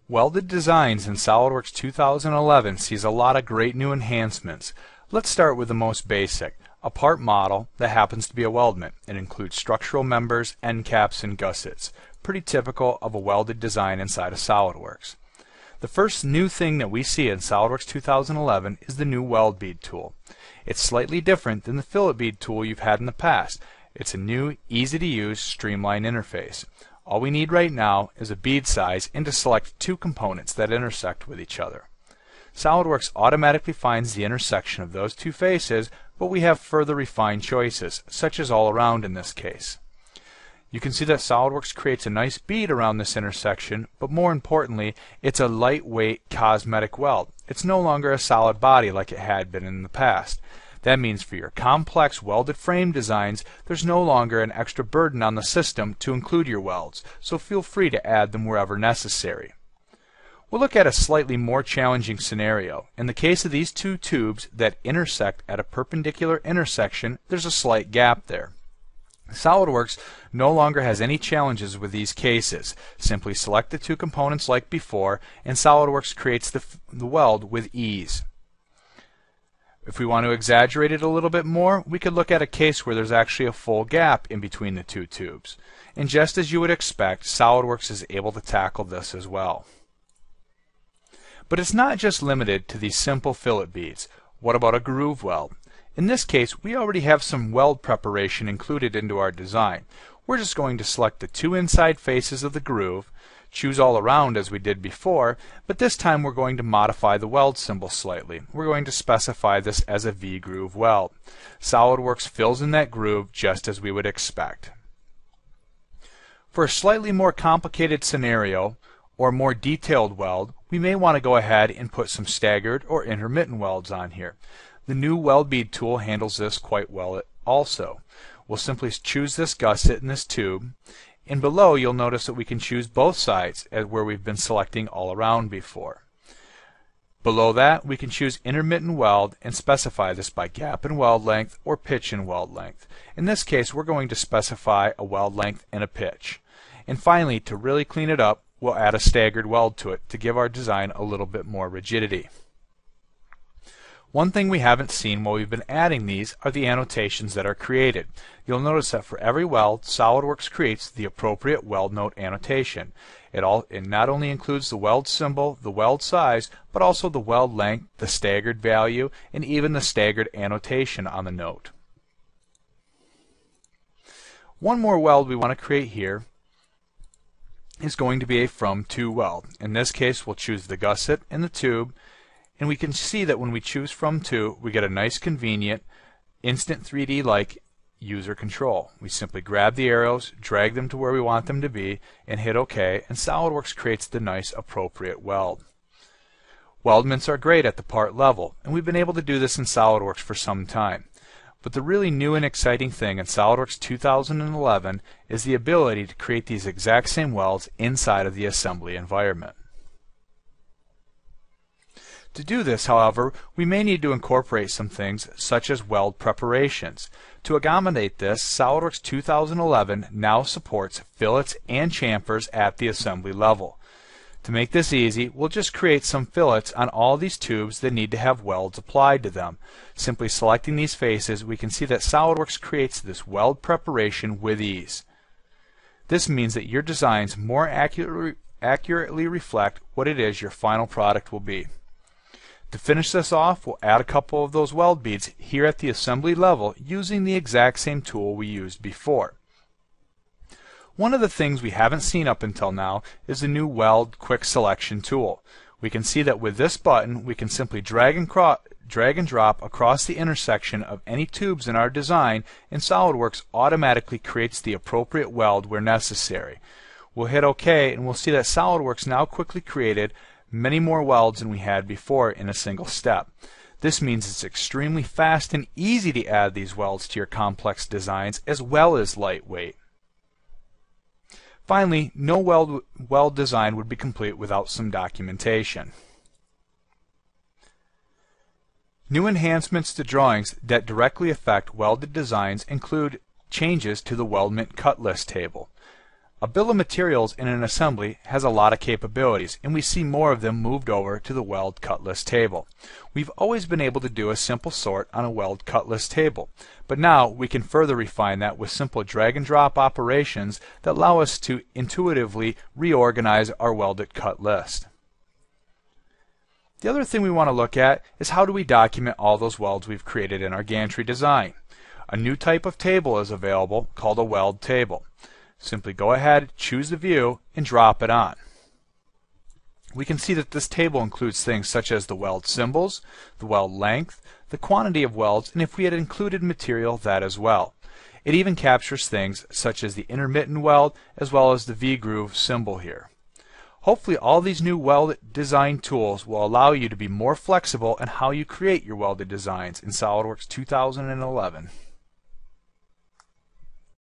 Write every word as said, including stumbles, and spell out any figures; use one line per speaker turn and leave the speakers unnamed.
Welded Designs in SolidWorks two thousand eleven sees a lot of great new enhancements. Let's start with the most basic, a part model that happens to be a weldment. It includes structural members, end caps, and gussets. Pretty typical of a welded design inside of SolidWorks. The first new thing that we see in SolidWorks two thousand eleven is the new Weld Bead tool. It's slightly different than the fillet bead tool you've had in the past. It's a new, easy-to-use, streamlined interface. All we need right now is a bead size and to select two components that intersect with each other. SolidWorks automatically finds the intersection of those two faces, but we have further refined choices, such as all around in this case. You can see that SolidWorks creates a nice bead around this intersection, but more importantly, it's a lightweight cosmetic weld. It's no longer a solid body like it had been in the past. That means for your complex welded frame designs, there's no longer an extra burden on the system to include your welds, so feel free to add them wherever necessary. We'll look at a slightly more challenging scenario. In the case of these two tubes that intersect at a perpendicular intersection, there's a slight gap there. SolidWorks no longer has any challenges with these cases. Simply select the two components like before, and SolidWorks creates the, the weld with ease. If we want to exaggerate it a little bit more, we could look at a case where there's actually a full gap in between the two tubes. And just as you would expect, SolidWorks is able to tackle this as well. But it's not just limited to these simple fillet beads. What about a groove weld? In this case, we already have some weld preparation included into our design. We're just going to select the two inside faces of the groove, choose all around as we did before, but this time we're going to modify the weld symbol slightly. We're going to specify this as a V-groove weld. SolidWorks fills in that groove just as we would expect. For a slightly more complicated scenario, or more detailed weld, we may want to go ahead and put some staggered or intermittent welds on here. The new Weld Bead tool handles this quite well also. We'll simply choose this gusset in this tube, and below you'll notice that we can choose both sides as where we've been selecting all around before. Below that we can choose intermittent weld and specify this by gap and weld length or pitch and weld length. In this case we're going to specify a weld length and a pitch. And finally, to really clean it up, we'll add a staggered weld to it to give our design a little bit more rigidity. One thing we haven't seen while we've been adding these are the annotations that are created. You'll notice that for every weld, SolidWorks creates the appropriate weld note annotation. It, all, it not only includes the weld symbol, the weld size, but also the weld length, the staggered value, and even the staggered annotation on the note. One more weld we want to create here is going to be a from-to weld. In this case, we'll choose the gusset and the tube, and we can see that when we choose from to, we get a nice convenient instant three D like user control. We simply grab the arrows, drag them to where we want them to be, and hit OK, and SolidWorks creates the nice appropriate weld. Weldments are great at the part level, and we've been able to do this in SolidWorks for some time. But the really new and exciting thing in SolidWorks two thousand eleven is the ability to create these exact same welds inside of the assembly environment. To do this, however, we may need to incorporate some things such as weld preparations. To accommodate this, SolidWorks two thousand eleven now supports fillets and chamfers at the assembly level. To make this easy, we'll just create some fillets on all these tubes that need to have welds applied to them. Simply selecting these faces, we can see that SolidWorks creates this weld preparation with ease. This means that your designs more accurately, accurately reflect what it is your final product will be. To finish this off, we'll add a couple of those weld beads here at the assembly level using the exact same tool we used before. One of the things we haven't seen up until now is the new Weld Quick Selection tool. We can see that with this button we can simply drag and, drag and drop across the intersection of any tubes in our design, and SolidWorks automatically creates the appropriate weld where necessary. We'll hit OK, and we'll see that SolidWorks now quickly created many more welds than we had before in a single step. This means it's extremely fast and easy to add these welds to your complex designs as well as lightweight. Finally, no weld, weld design would be complete without some documentation. New enhancements to drawings that directly affect welded designs include changes to the weldment cut list table. A bill of materials in an assembly has a lot of capabilities, and we see more of them moved over to the weld cut list table. We've always been able to do a simple sort on a weld cut list table, but now we can further refine that with simple drag and drop operations that allow us to intuitively reorganize our welded cut list. The other thing we want to look at is how do we document all those welds we've created in our gantry design. A new type of table is available called a weld table. Simply go ahead, choose the view, and drop it on. We can see that this table includes things such as the weld symbols, the weld length, the quantity of welds, and if we had included material, that as well. It even captures things such as the intermittent weld as well as the V-groove symbol here. Hopefully all these new weld design tools will allow you to be more flexible in how you create your welded designs in SolidWorks two thousand eleven.